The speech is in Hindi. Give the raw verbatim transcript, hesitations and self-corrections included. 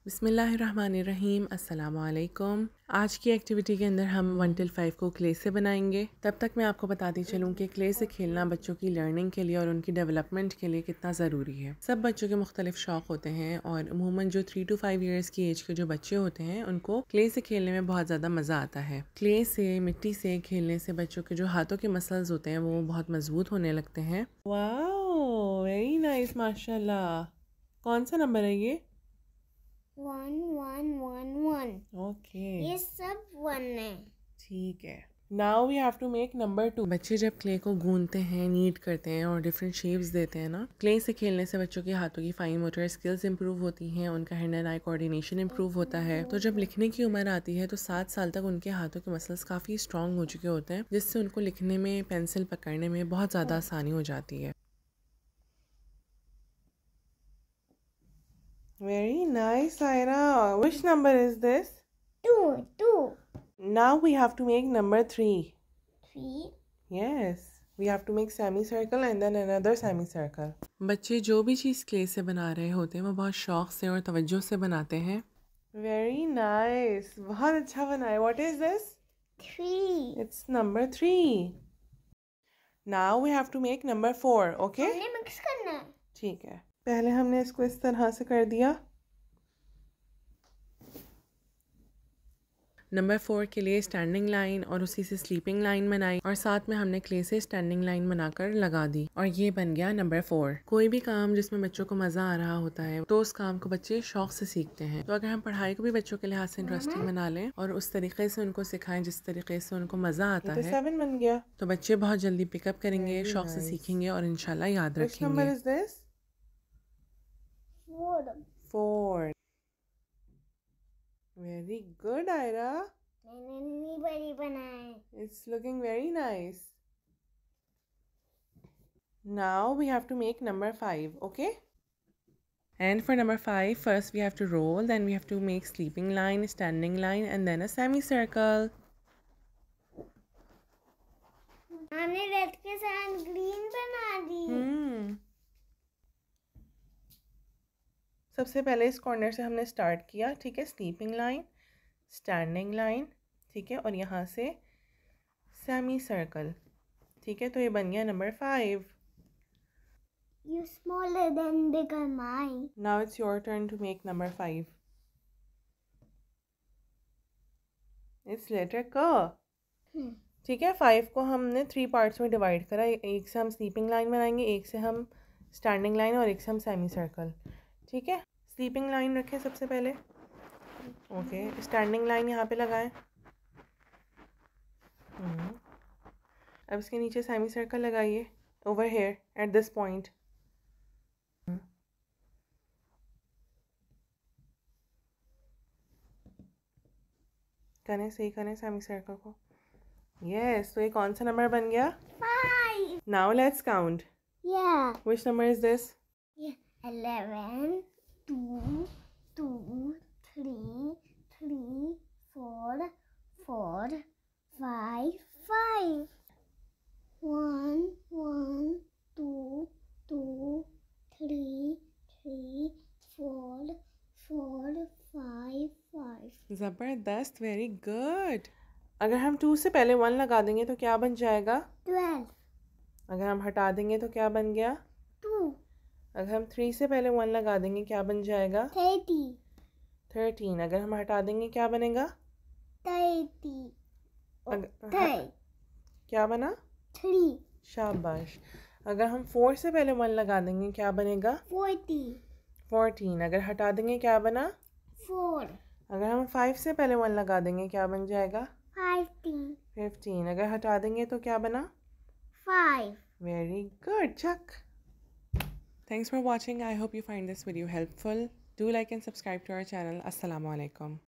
बिस्मिल्लाहिर्रहमानिर्रहीम, अस्सलामु अलैकुम। आज की एक्टिविटी के अंदर हम वन टिल फाइव को क्ले से बनाएंगे। तब तक मैं आपको बताती चलूँ कि क्ले से खेलना बच्चों की लर्निंग के लिए और उनकी डेवलपमेंट के लिए कितना ज़रूरी है। सब बच्चों के मुख्तलिफ शौक़ होते हैं और अमूमन जो थ्री टू फाइव ईयर्स की एज के जो बच्चे होते हैं उनको क्ले से खेलने में बहुत ज़्यादा मज़ा आता है। क्ले से, मिट्टी से खेलने से बच्चों के जो हाथों के मसल्स होते हैं वो बहुत मजबूत होने लगते हैं। वाओ, वेरी नाइस, माशाल्लाह। कौन सा नंबर है ये? One one one one. Okay, ये सब वन है। ठीक है। Now we have to make number two. बच्चे जब क्ले को गूंदते हैं, नीट करते हैं और डिफरेंट शेप्स देते हैं ना, क्ले से खेलने से बच्चों के हाथों की फाइन मोटर स्किल्स इंप्रूव होती हैं, उनका hand and eye coordination improve होता है। तो जब लिखने की उम्र आती है तो सात साल तक उनके हाथों के मसल्स काफ़ी स्ट्रॉन्ग हो चुके होते हैं, जिससे उनको लिखने में, पेंसिल पकड़ने में बहुत ज़्यादा आसानी हो जाती है। Very nice, Ira. Which number is this? Two, two. Now we have to make number three. Three. Yes, we have to make semicircle and then another semicircle. बच्चे जो भी चीज़ क्ले से बना रहे होते हैं वो बहुत शौक से और तवज्जो से बनाते हैं। Very nice. बहुत अच्छा बना है. What is this? Three. It's number three. Now we have to make number four. Okay? हमने मिक्स करना है। ठीक है। पहले हमने इसको इस तरह से कर दिया। नंबर फोर के लिए स्टैंडिंग लाइन और उसी से स्लीपिंग लाइन बनाई और साथ में हमने क्ले से स्टैंडिंग लाइन बनाकर लगा दी और ये बन गया नंबर फोर। कोई भी काम जिसमें बच्चों को मज़ा आ रहा होता है तो उस काम को बच्चे शौक से सीखते हैं। तो अगर हम पढ़ाई को भी बच्चों के लिहाज से इंटरेस्टिंग बना लें और उस तरीके से उनको सिखाएं जिस तरीके से उनको मज़ा आता है, सेवन बन गया, तो बच्चे बहुत जल्दी पिकअप करेंगे, शौक से सीखेंगे और इंशाल्लाह याद रखेंगे। Four. Four. Very good, Ira. मैंने बड़ी बनाए। It's looking very nice. Now we have to make number five, okay? And for number five, first we have to roll, then we have to make sleeping line, standing line, and then a semicircle. हमने रेड के साथ ग्रीन बना दी। Hmm. सबसे पहले इस कॉर्नर से हमने स्टार्ट किया, ठीक है, स्लीपिंग लाइन, स्टैंडिंग लाइन, ठीक है, और यहाँ से सेमी सर्कल, ठीक है, तो ये बन गया number five. You smaller than bigger mine. Now it's your turn to make number five. It's letter K. Hmm. ठीक है, फाइव को हमने थ्री पार्ट्स में डिवाइड करा। एक से हम स्लीपिंग लाइन बनाएंगे, एक से हम स्टैंडिंग लाइन और एक से हम सेमी सर्कल, ठीक है। स्लीपिंग लाइन रखें सबसे पहले, ओके, स्टैंडिंग लाइन यहाँ पे लगाएं, अब इसके नीचे सेमी सर्कल लगाइए over here at this point, करें, सही करें सेमी सर्कल को। यस, तो ये कौन सा नंबर बन गया? Five. Now let's count. Yeah. Which number is this? Yeah. Eleven. Two. Two. Three. Three. Four. Four. Five. Five. One. One. Two. Two. Three. Three. Four. Four. Five. Five. ज़बरदस्त, वेरी गुड। अगर हम टू से पहले वन लगा देंगे तो क्या बन जाएगा? Twelve. अगर हम हटा देंगे तो क्या बन गया? Two. अगर हम थ्री से पहले वन लगा देंगे क्या बन जाएगा? Thirty. थर्टीन। अगर हम हटा देंगे क्या बनेगा? Thirty. अगर, Thirty. क्या बना? Three. शाबाश। अगर हम फोर से पहले वन लगा देंगे क्या बनेगा? Forty. फोर्टीन। अगर हटा देंगे क्या बना? Four. अगर हम फाइव से पहले वन लगा देंगे क्या बन जाएगा? Fifteen. फिफ्टीन। अगर हटा देंगे तो क्या बना? Five. Very good, Chuck. Thanks for watching. I hope you find this video helpful. Do like and subscribe to our channel. Assalamu alaikum.